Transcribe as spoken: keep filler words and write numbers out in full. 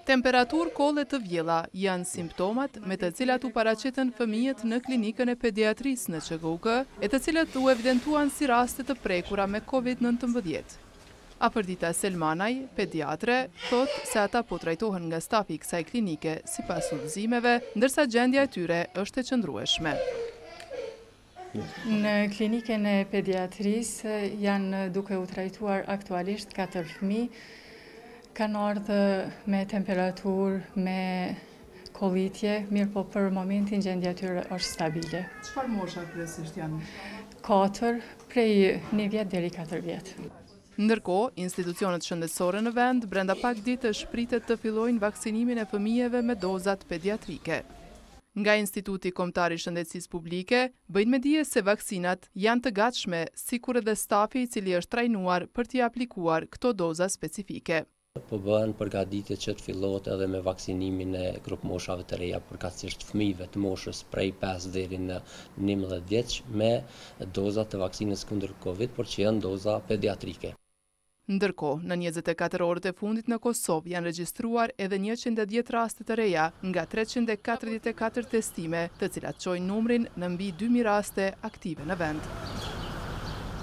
Temperaturë kolle të vjella janë simptomat me të cilat u paraqiten fëmijët në klinikën e pediatrisë në Q K U K, e të cilat u evidentuan si raste të prekura me COVID nëntëmbëdhjetë. Apërdita Selmanaj, pediatre, thot se ata po trajtohen nga stafi i kësaj klinike sipas udhëzimeve, ndërsa gjendja e tyre është e qëndrueshme. Në klinikën e pediatrisë janë duke u trajtuar aktualisht katër fëmijë, kanë ardhur me temperaturë, me kollitje, mirë po për momentin gjendja e tyre është stabile. Çfarë mosha kryesisht janë? Katër, prej një vjet deri katër vjet. Ndërkohë, institucionet shëndetësore në vend brenda pak ditësh pritet të fillojnë vaksinimin e fëmijëve me dozat pediatrike. Nga Instituti Kombëtar i Shëndetësisë Publike, bëjnë me dije se vaksinat janë të gatshme, sikur edhe stafi i cili është trajnuar për t'i aplikuar këto doza specifike. Po bëhen përgatitje që të fillohet edhe me vaksinimin e grup moshave të reja, përkatësisht fëmijëve të moshës prej pesë deri në njëmbëdhjetë vjeç me doza të vaksinës kundër Covid, por që janë doza pediatrike. Ndërkohë, në njëzet e katër orët e fundit në Kosovë janë regjistruar edhe njëqind e dhjetë raste të reja nga treqind e katërdhjetë e katër testime, të cilat çojnë numrin në mbi dy mijë raste aktive në vend.